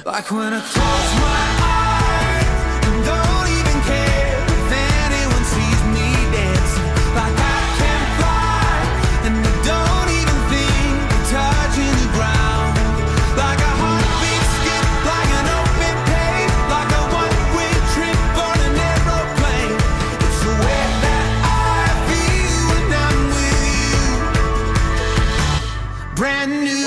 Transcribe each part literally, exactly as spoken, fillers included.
Like when I close my eyes and don't even care if anyone sees me dancing. Like I can fly and I don't even think of touching the ground. Like a heartbeat skip, like an open page, like a one-way trip on an aeroplane. It's the way that I feel when I'm with you. Brand new.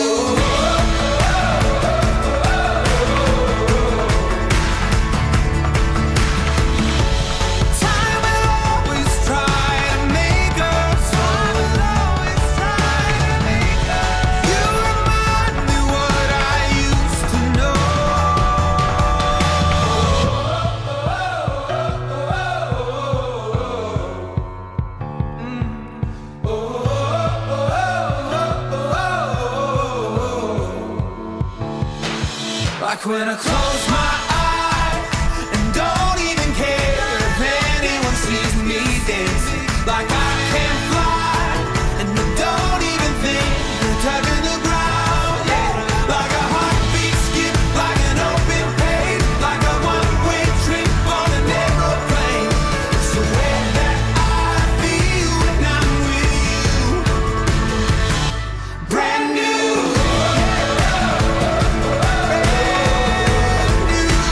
Like when I close my eyes and don't even care if anyone sees me dancing. Like I can fly and I don't even think of touching the ground. Yeah, like a heartbeat skip, like an open page, like a one-way trip on an aeroplane. It's the way that I feel when I'm with you. Brand new. Brand new.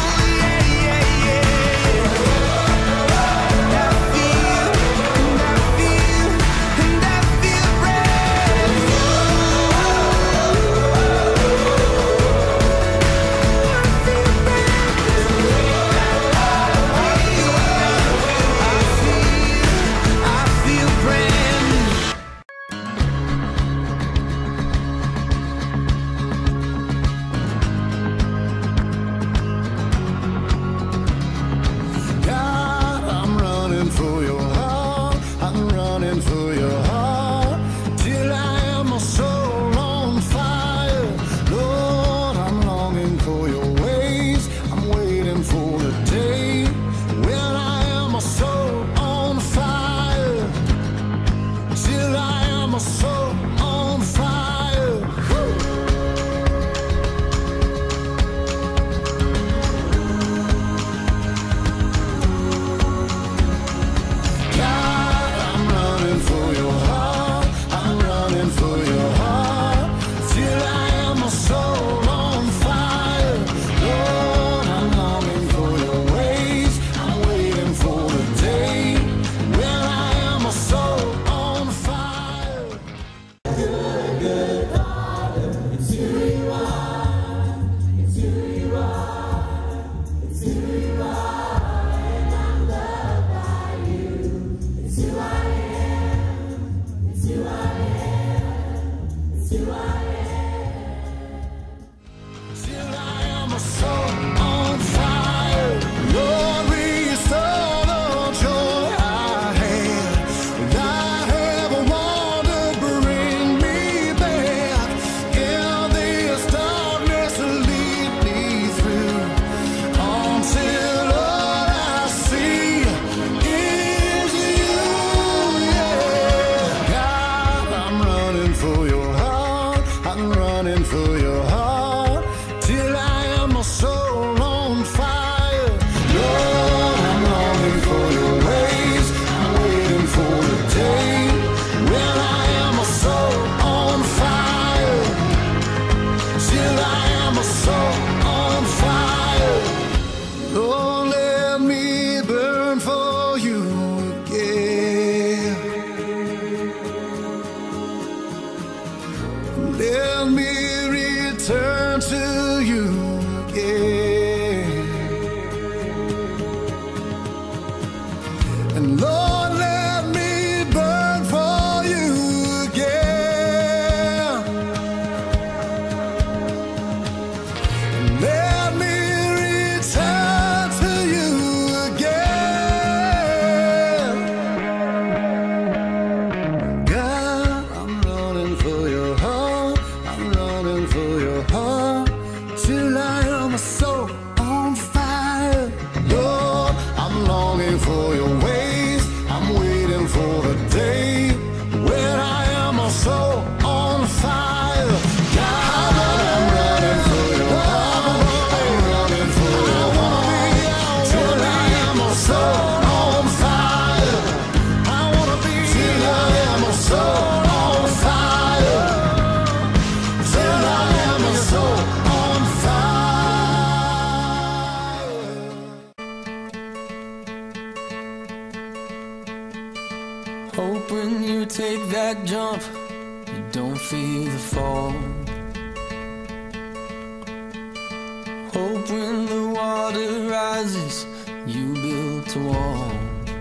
Hope when the water rises, you built a wall.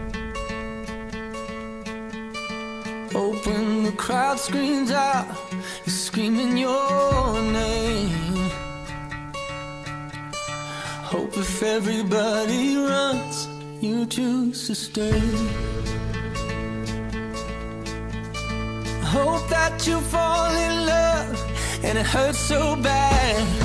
Hope when the crowd screams out, you're screaming your name. Hope if everybody runs, you choose to stay. Hope that you fall in love and it hurts so bad.